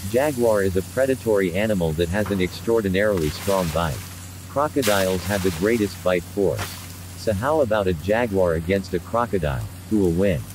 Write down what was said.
Jaguar is a predatory animal that has an extraordinarily strong bite. Crocodiles have the greatest bite force. So how about a jaguar against a crocodile? Who will win?